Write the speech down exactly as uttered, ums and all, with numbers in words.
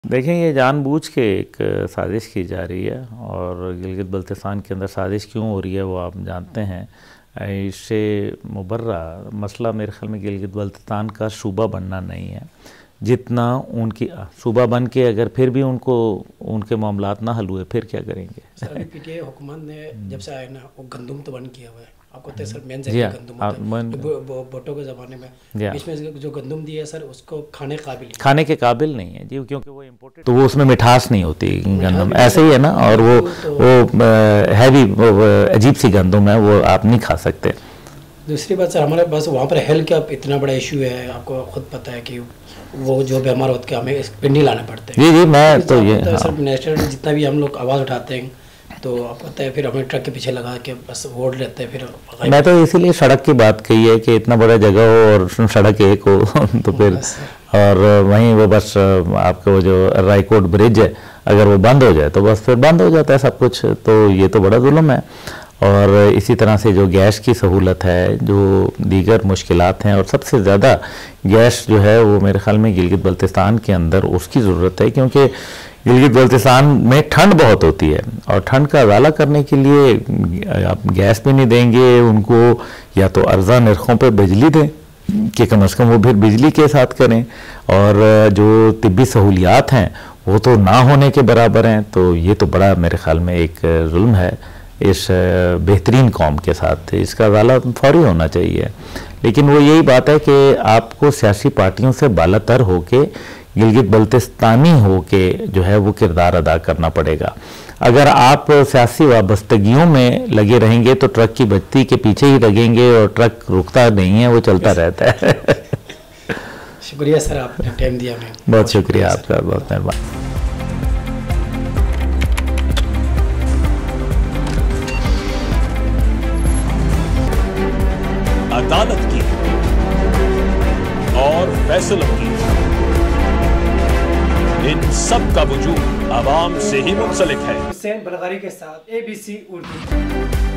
देखें, ये जानबूझ के एक साजिश की जा रही है और गिलगित बल्तिस्तान के अंदर साजिश क्यों हो रही है वो आप जानते हैं। इससे मुबर्रा मसला मेरे ख्याल में गिलगित बल्तिस्तान का सूबा बनना नहीं है, जितना उनकी सूबा बन के अगर फिर भी उनको उनके मामलात ना हल हुए फिर क्या करेंगे। सर अभी पीटीआई हुकूमत ने जब से आए ना वो गंदम तो बंद किया हुआ है, आपको तो सर मेन जी हाँ, गंदम भुट्टो के ज़माने में बीच में जो गंदम दिया है सर उसको खाने काबिल खाने के काबिल नहीं है जी, क्योंकि वो इम्पोर्टेड तो वो उसमें मिठास नहीं होती गंदम, ऐसे ही है ना। और वो वो हैवी अजीब सी गंदम है, वो आप नहीं खा सकते। दूसरी बात सर हमारे पास वहाँ पर हेल्थ का इतना बड़ा इशू है, आपको खुद पता है कि वो जो बीमार होते हैं हमें पिंडी लाने पड़ते हैं। जी जी मैं तो ये हाँ। सर नेशनल जितना भी हम लोग आवाज़ उठाते हैं तो आपको पता है फिर हमें ट्रक के पीछे लगा के बस वोट लेते हैं। फिर मैं तो इसीलिए सड़क की बात कही है कि इतना बड़ा जगह हो और सड़क एक हो तो फिर और वहीं वो बस आपका वो जो रायकोट ब्रिज है अगर वो बंद हो जाए तो बस फिर बंद हो जाता है सब कुछ, तो ये तो बड़ा जुल्म है। और इसी तरह से जो गैस की सहूलत है, जो दीगर मुश्किलात हैं, और सबसे ज़्यादा गैस जो है वो मेरे ख्याल में गिलगित बल्तिस्तान के अंदर उसकी ज़रूरत है, क्योंकि गिलगित बल्तिस्तान में ठंड बहुत होती है और ठंड का अजाला करने के लिए आप गैस भी नहीं देंगे उनको, या तो अर्जा नरखों पे बिजली दें कि कम अज़ कम वो फिर बिजली के साथ करें, और जो तिब्बी सहूलियात हैं वो तो ना होने के बराबर हैं। तो ये तो बड़ा मेरे ख्याल में एक जुल्म है इस बेहतरीन कौम के साथ, इसका अजाला फौरी होना चाहिए। लेकिन वो यही बात है कि आपको सियासी पार्टियों से बालातर होके गिलगित बल्तिस्तानी हो के जो है वो किरदार अदा करना पड़ेगा। अगर आप सियासी वाबस्तगियों में लगे रहेंगे तो ट्रक की बत्ती के पीछे ही लगेंगे और ट्रक रुकता नहीं है, वो चलता रहता है। शुक्रिया सर, आपने टाइम दिया हमें। बहुत शुक्रिया आपका, बहुत मेहरबानी। अदालत की और फैसलों की, इन सब का वजूद आवाम से ही मुंसलिक है। हुसैन बलगारी के साथ एबीसी उर्दू।